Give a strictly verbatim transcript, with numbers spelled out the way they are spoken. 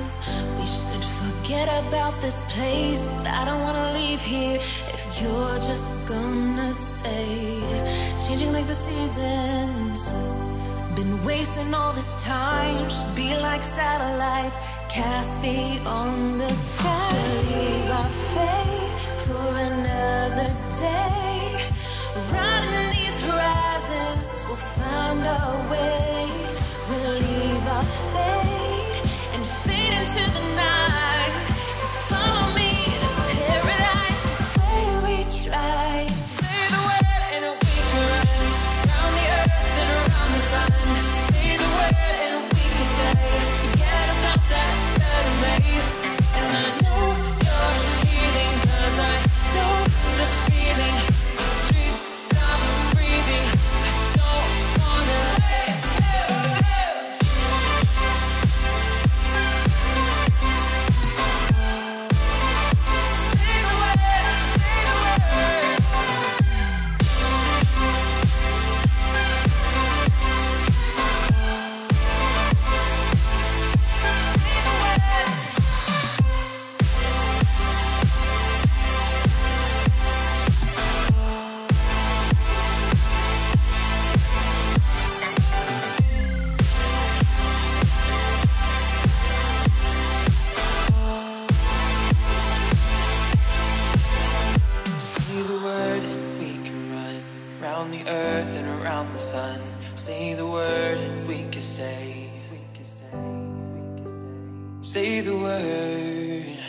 eyes. We should forget about this place, but I don't wanna leave here if you're just gonna stay. Changing like the seasons, been wasting all this time. Should be like satellites cast beyond the sky. Believe our fate for another day. Riding these horizons, we'll find our way. We'll leave our fate and fade into the night. Just follow me to paradise. Just say we tried. Say the word and we can run around the earth and around the sun. Say the word and we can stay. Forget about that third race. And I know you're healing, 'cause I know the feeling. The streets stop breathing. I don't wanna say, say, say. Say the word, say the word. Say the word. Say the word and we can run round the earth and around the sun. Say the word and we can stay. Say the word.